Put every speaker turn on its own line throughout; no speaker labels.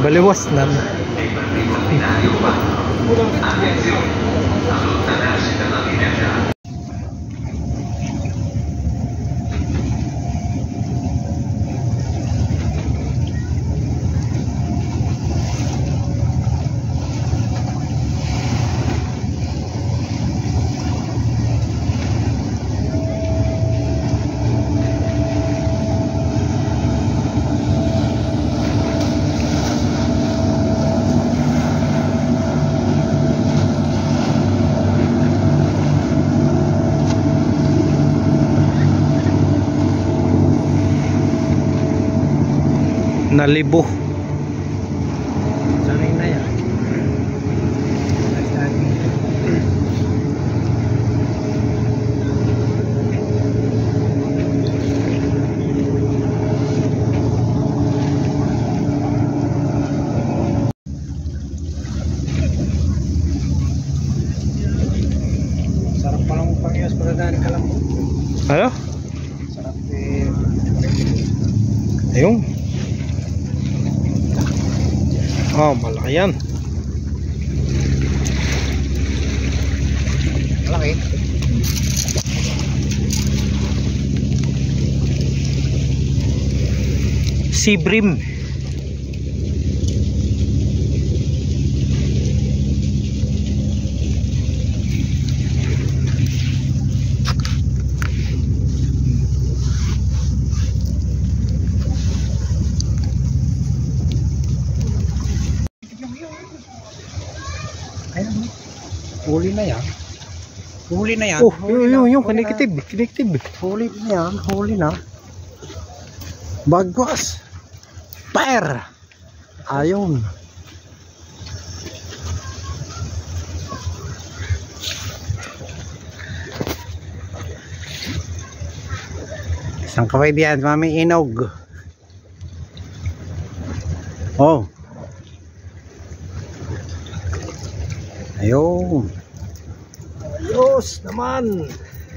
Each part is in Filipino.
Baliwas na. Nalibo.
Sanay na yan. Sarap palang pangiyos para daan ka lang.
Ano?
Sarap eh.
Ayun. Oh, malaki yan.
Malaki.
Sea bream.
Ayun. Huli na yan. Huli na yan.
Oh, yung connective.
Huli na yan. Huli na. Bagwas. Fire. Ayun. Isang kaway diyan, Mami Inog. Oh. Ayun. Ayos naman.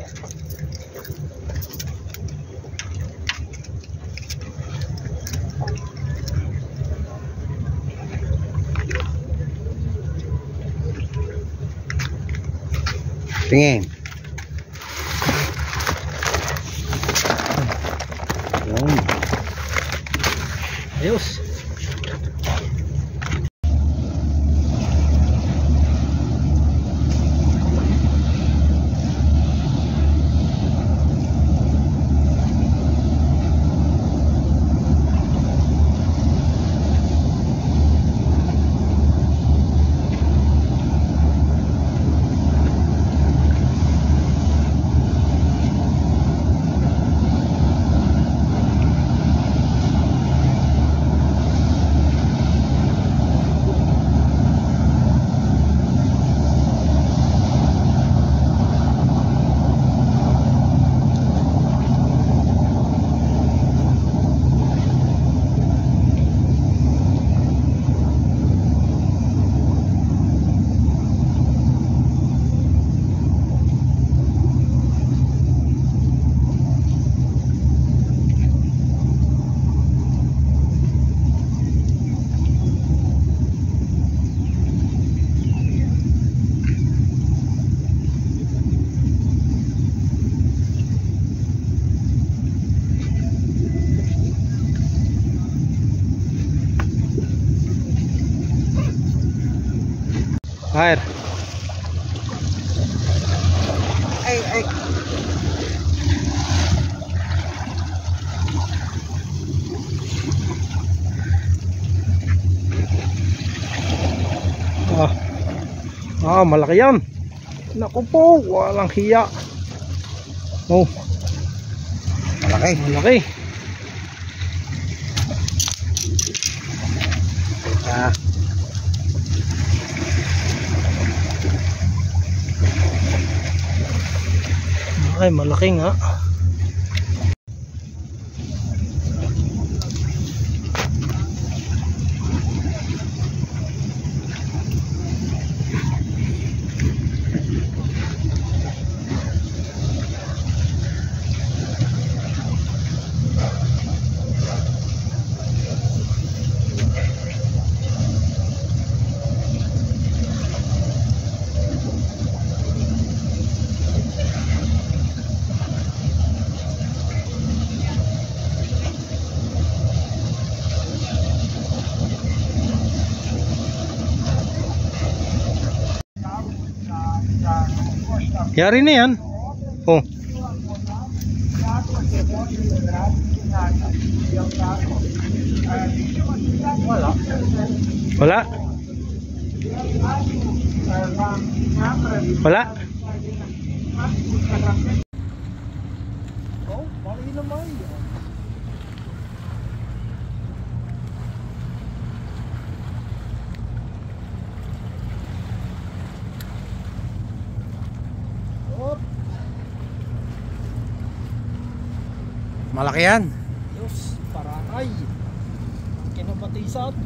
Tingin. Ayun. Ayos.
Air.
Ay.
Malaki yan. Naku po, walang hiya. Oh, malaki. Ay, malaki nga. Yari na yan. Oh. Wala. Wala. Oh, mali naman.
Malaki yan.
Diyos, paratay. Kinabatisan.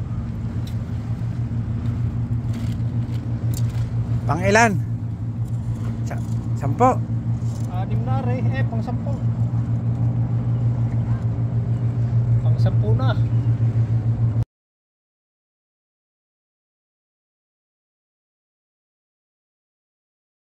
Pang ilan? 10.
6 na rin. Pang 10. Pang 10 na.